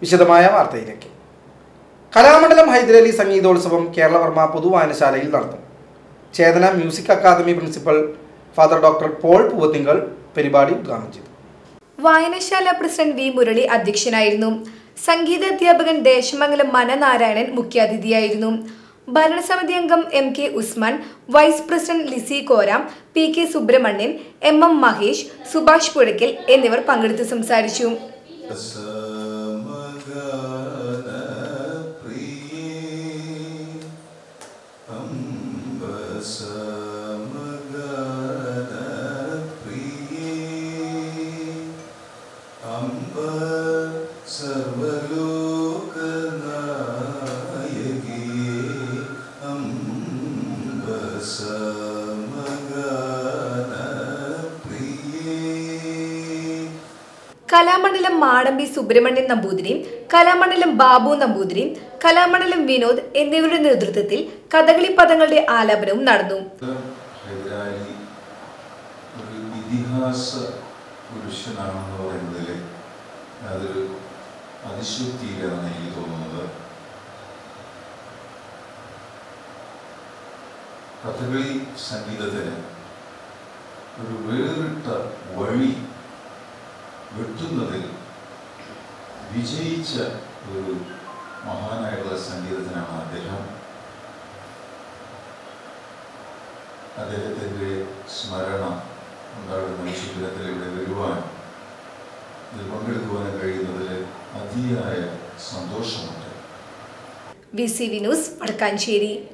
വിശദമായ വാർത്തയിലേക്ക്. കലാമണ്ഡലം ഹൈദരലി സംഗീതോത്സവം കേരളവർമ്മ പൊതുവായനശാലയിൽ നടന്നു. Chetana music academy principal father doctor Paul Poovathinkal പരിപാടി ഉദ്ഘാടനം ചെയ്തു. വായനശാല പ്രസിഡന്റ് വി മുരളി അധ്യക്ഷനായിരുന്നു. സംഗീതാധ്യാപകൻ ദേശമംഗലം മനനാരായണൻ മുഖ്യാതിഥിയായിരുന്നു. ഭരണസമിതി അംഗം M K Usman, vice president Lizy Koram, P K Subramanian, M M Mahesh, Subhash Puzhakkal എന്നിവർ പങ്കെടുത്ത് സംസാരിച്ചു. കലാമണ്ഡലം മാടമ്പി സുബ്രഹ്മണ്യൻ നമ്പൂതിരിയും കലാമണ്ഡലം ബാബു നമ്പൂതിരിയും കലാമണ്ഡലം വിനോദ് എന്നിവരുടെ നേതൃത്വത്തിൽ കഥകളി പദങ്ങളുടെ ആലാപനവും നടന്നു. കഥകളി സംഗീതത്തിന് ഒരു വേറിട്ട വഴി വെട്ടുന്നതിൽ വിജയിച്ച ഒരു മഹാനായിട്ടുള്ള സംഗീതത്തിനാണ് അദ്ദേഹം. അദ്ദേഹത്തിൻ്റെ സ്മരണ ഉണ്ടാകുന്ന ഈ ശിബിരത്തിൽ ഇവിടെ വരുവാൻ, ഇതിൽ പങ്കെടുക്കുവാനും കഴിയുന്നതിൽ അതിയായ സന്തോഷമുണ്ട്. VCV news Vadakkanchery.